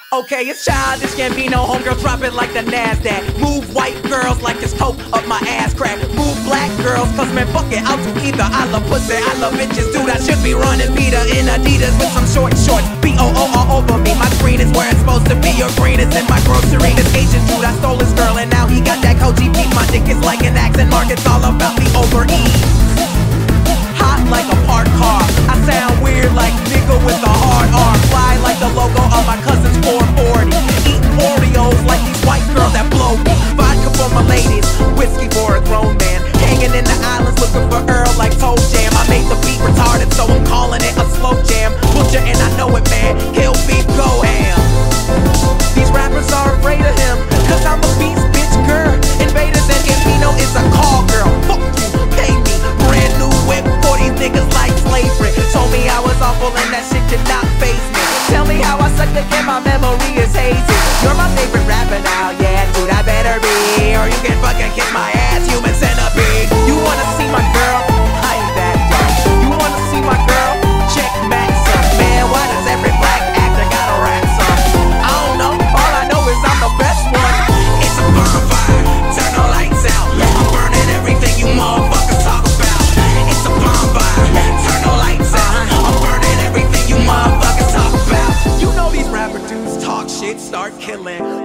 Okay, it's childish, can't be no homegirl, drop it like the NASDAQ. Move white girls like it's coke up my ass crack. Move black girls, cause man, fuck it, I'll do either. I love pussy, I love bitches, dude, I should be running Peter in Adidas with some short shorts. B-O-O all over me, my green is where it's supposed to be. Your green is in my grocery. This Asian dude, I stole his girl, and now he got that Koji beat. My dick is like an accent mark, it's all about the over-ease. Hot like a parked car, I sound weird like nigga with a hard R. Fly like the logo of my cousin's 440. Eating Oreos like these white girls that blow me. Vodka for my ladies, whiskey for a grown man. Hanging in the islands looking for Earl like Toe Jam. I made the beat retarded, so I'm calling it a slow jam. Butcher and I know it, man, kill beef, go ham. These rappers are afraid of him, cause I'm a beast, bitch, girl. Invaders and Gambino is a call girl. Fuck you, pay me, brand new whip for these niggas like slavery. Told me I was awful and that shit did not faze me. Tell me how I suck again, my memory is hazy. You're my favorite rapper now, yeah, dude, I better be. Or you can fucking kiss my ass, human centipede. You wanna see my girl? I ain't that dumb. You wanna see my girl? Check Maxim. Man, why does every black actor gotta rap some? I don't know, all I know is I'm the best one. It's a bonfire, turn the lights out. I'm burning everything you motherfuckers talk about. It's a bonfire, turn the lights out. I'm burning everything you motherfuckers talk about. You know these rapper dudes talk shit, start killing.